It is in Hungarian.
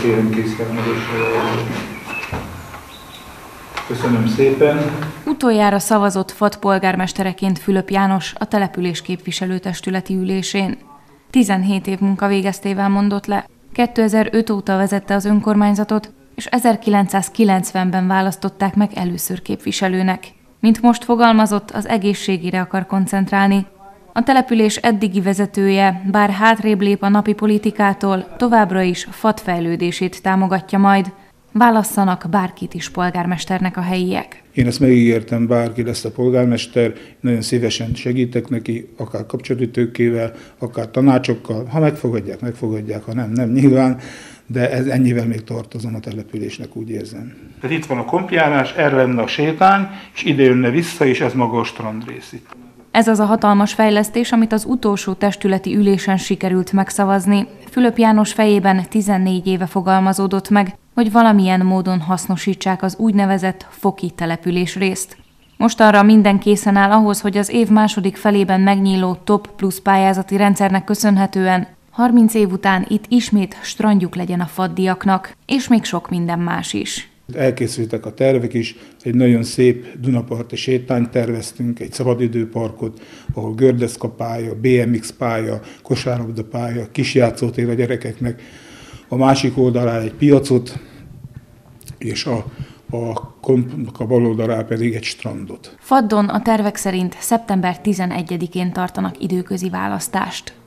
kérem készíteni. Köszönöm szépen. Utoljára szavazott FAD polgármestereként Fülöp János a település képviselőtestületi ülésén. 17 év munkavégeztével mondott le. 2005 óta vezette az önkormányzatot, és 1990-ben választották meg először képviselőnek. Mint most fogalmazott, az egészségére akar koncentrálni. A település eddigi vezetője, bár hátrébb lép a napi politikától, továbbra is FAD fejlődését támogatja majd. Válasszanak bárkit is polgármesternek a helyiek. Én ezt megígértem, bárki lesz a polgármester, nagyon szívesen segítek neki, akár kapcsolatütőkével, akár tanácsokkal. Ha megfogadják, ha nem nyilván, de ennyivel még tartozom a településnek, úgy érzem. Tehát itt van a kompjárás, erre lenne a sétány, és ide jönne vissza, és ez maga a strandrész itt. Ez az a hatalmas fejlesztés, amit az utolsó testületi ülésen sikerült megszavazni. Fülöp János fejében 14 éve fogalmazódott meg, hogy valamilyen módon hasznosítsák az úgynevezett foki településrészt. Mostanra minden készen áll ahhoz, hogy az év második felében megnyíló TOP plusz pályázati rendszernek köszönhetően 30 év után itt ismét strandjuk legyen a faddiaknak, és még sok minden más is. Elkészültek a tervek is, egy nagyon szép Dunaparti sétányt terveztünk, egy szabadidőparkot, ahol gördeszkapálya, BMX pálya, kosárlabda pálya, kisjátszótér a gyerekeknek, a másik oldalán egy piacot, és a bal oldalán pedig egy strandot. Faddon a tervek szerint szeptember 11-én tartanak időközi választást.